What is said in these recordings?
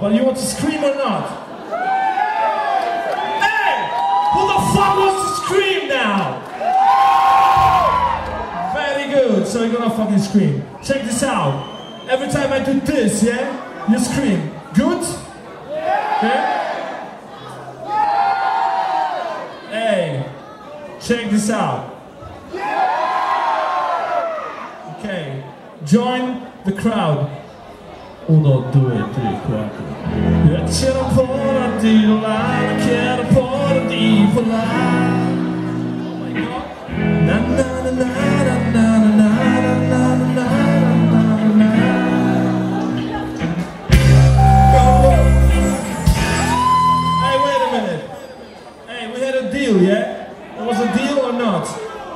but you want to scream or not? Hey! Who the fuck wants to scream now? Very good, so you're gonna fucking scream. Check this out. Every time I do this, yeah? You scream. Good? Okay? Hey, check this out. Okay, join the crowd. 1, 2, 3, 4. Jag känner på att du lär, känner på att du får lär. Oh my god. Na na na na na na na na na na na. Hey, wait a minute. Hey, we had a deal, yeah? It was a deal or not?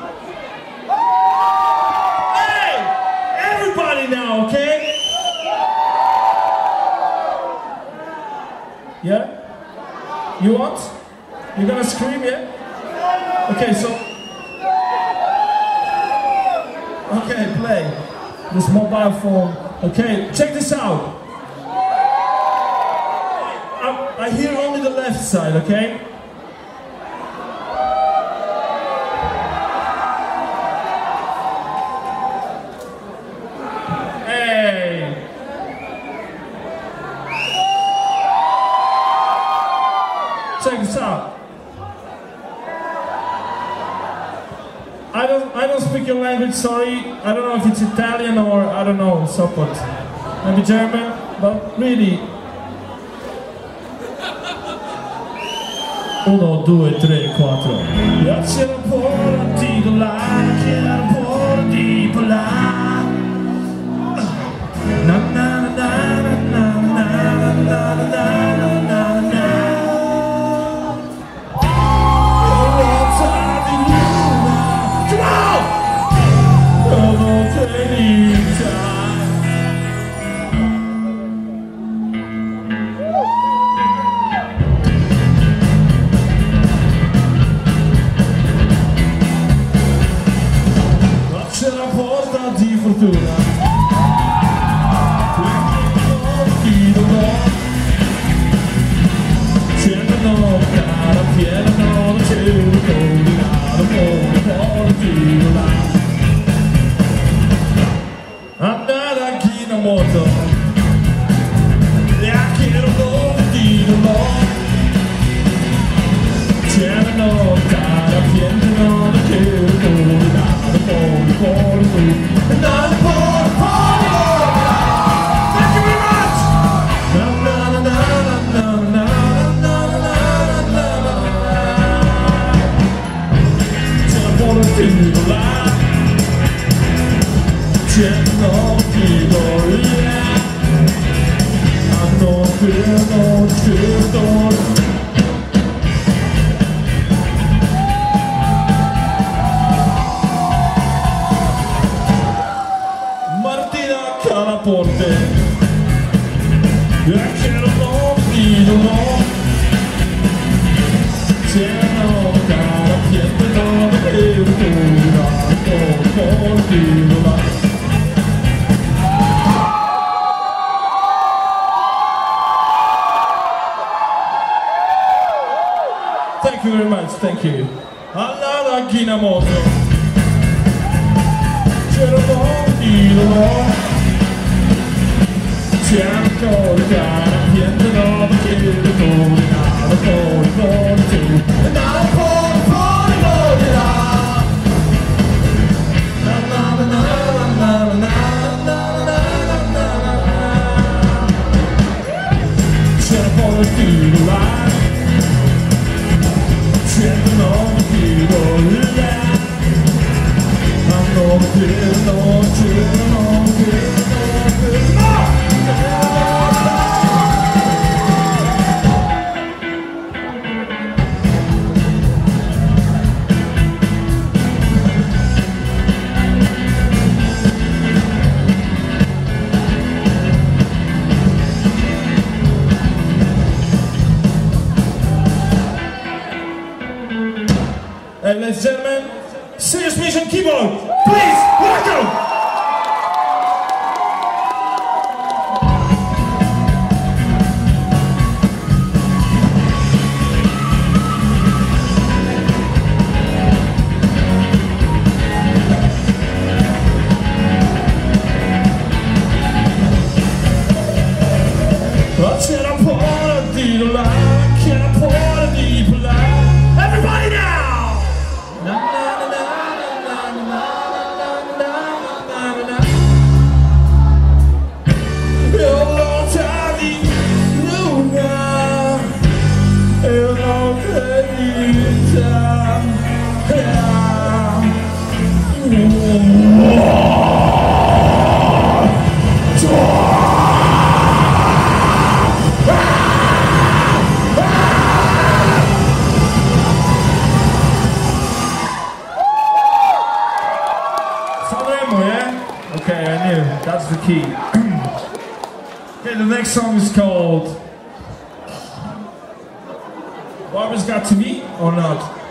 Hey! Everybody now, okay? Yeah? You want? You're gonna scream, yeah? Okay, so... Okay, play. This mobile phone. Okay, check this out. I hear only the left side, okay? Hey! Check this out. I don't speak your language, sorry. I don't know if it's Italian or, I don't know, Sopot. Maybe German, but really. 1, 2, 3, 4. Jag känner på att du lär, känner på att du får lär. Na na na na na na na na na na na. Thank you very much, thank you. Allora Ghinamoto. C'era ladies and gentlemen, Serious Mitch and keyboard, please welcome! c'era un po' di là, c'era un po' di là. Everybody now! Na, na, na, na, na, na, na, na, na, na. Io lontani luna, io non credita. San Remo, yeah? Okay, I knew. That's the key. Okay, the next song is called Barbara's Got to Me or Not?